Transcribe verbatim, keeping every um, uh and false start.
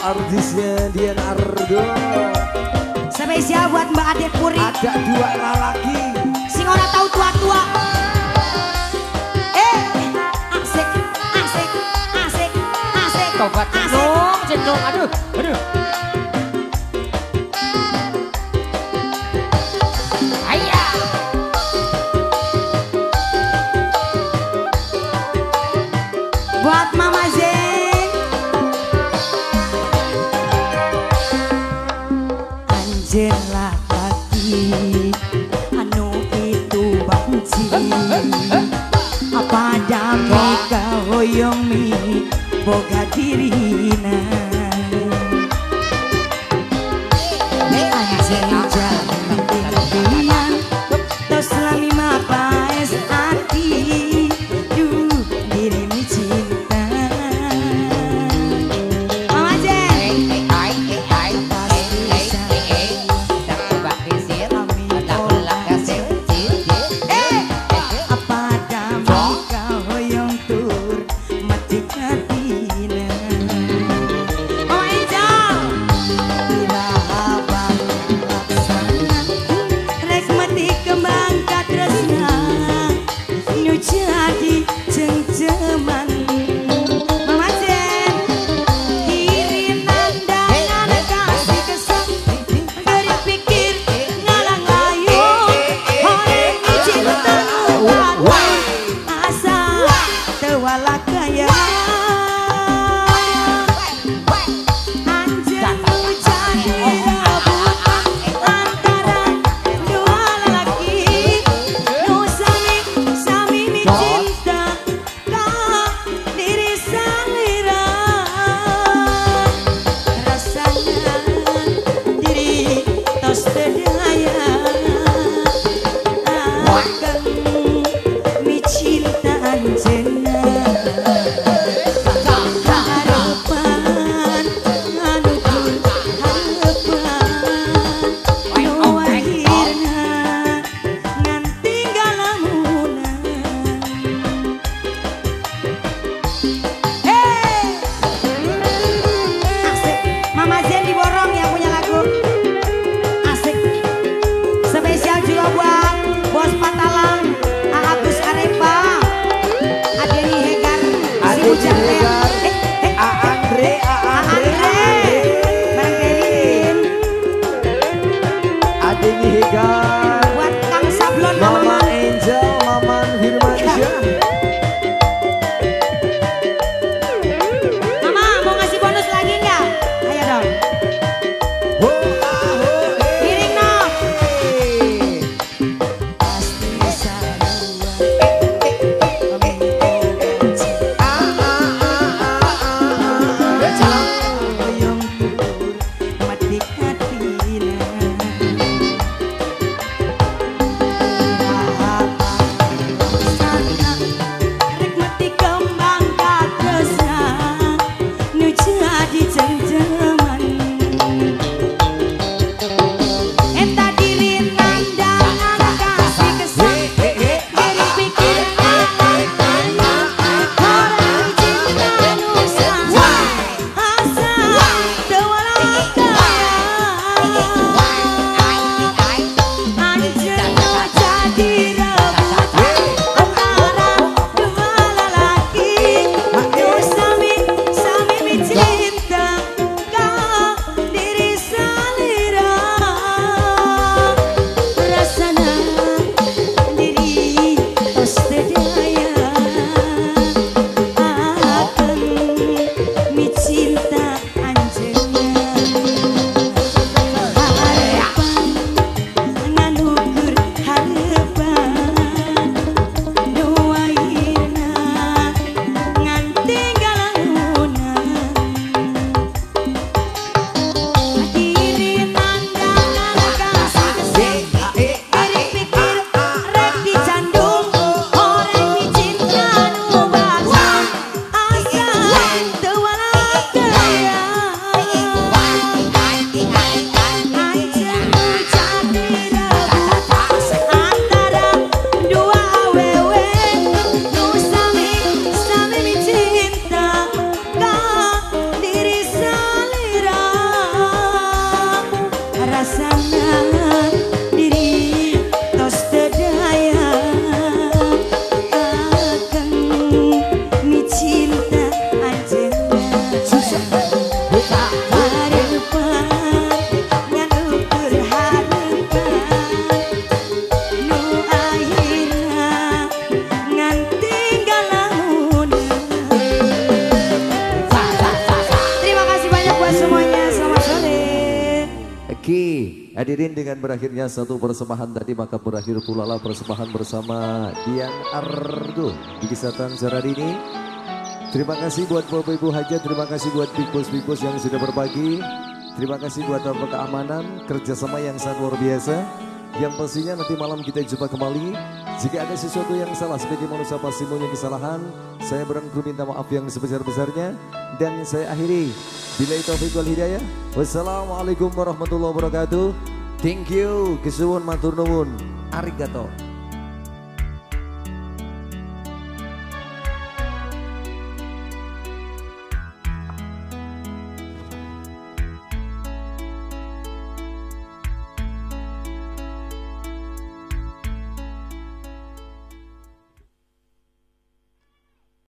artisnya Dian Ardo. Spesial buat Mbak Ade Puri. Ada dua lelaki Sing ora tahu tua-tua. Eh, asik, asik, asik, asik. Tobat cenung, cenung, aduh, aduh. Aya. Buat Mama Zen. Anjela hati anu itu banci. Apa dami kahoyong mi boga dirina. Anjela jalan impian tos lami mapaes hati. Duh dirimu cinta. Mama Jen Ai, ai, ai, ai, ai. Tak coba kisir, tak ulang kasih. Eh, apa dami kahoyong tur mati katina. Mama Angel bila abang laksana rek mati kembang katresna nu jadi cengceman. Mama Jen kiri nandangan kasih kesang dari pikir ngalang layung horeng cinta ubat asa tewala kaya. Anjelu jadi rabut antara dua lelaki nu sami sami mi cinta ka diri salira. Rasanya diri tos terdaya akan mi cinta anjena. Harapan anu pun harapan nu akhirna ngan tinggal lamunan. Hey, asik. Mama Zen diborong yang punya lagu. Asik. Spesial juga buat Bos Patalang, Agus Arepa, Adeni Hegar, Adeni si Ujang Tel. Hegar. Eh, eh, A Andre, A Andre, A Andre, Bang Delin, Adeni Hegar, buat Kang Sablon Mama Mama. Angel, Maman Firmansyah. Mama mau ngasih bonus lagi nggak? Ayo dong. Ho, ah, ho, eh. Piring no. Pasti sarua. Ah, ah, ah, ah, Hadirin, dengan berakhirnya satu persembahan tadi maka berakhir pula lah persembahan bersama Dian Argo di Kisatan Seradi ini. Terima kasih buat Bapak Ibu Hajat, terima kasih buat Big Boss Big Boss yang sudah berbagi. Terima kasih buat Bapak keamanan, kerjasama yang sangat luar biasa. Yang pastinya nanti malam kita jumpa kembali. Jika ada sesuatu yang salah sebagai manusia pasti punya kesalahan, saya berangkur minta maaf yang sebesar-besarnya. Dan saya akhiri, billahi taufiq wal hidayah. Wassalamualaikum warahmatullahi wabarakatuh. Thank you, kesuwun matur nuwun, arigato.